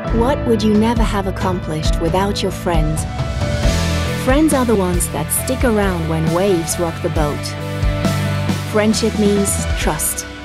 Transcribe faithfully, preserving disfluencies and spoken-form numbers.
What would you never have accomplished without your friends? Friends are the ones that stick around when waves rock the boat. Friendship means trust.